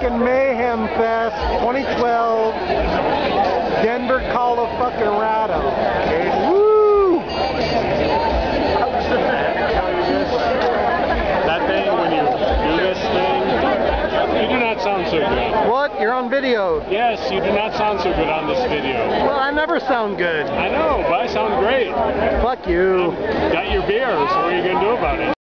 fucking Mayhem Fest 2012, Denver, Colorado. Woo! That thing, when you do this thing, you do not sound so good. What? You're on video. Yes, you do not sound so good on this video. Well, I never sound good. I know, but I sound great. Fuck you. Got your beer, so what are you going to do about it?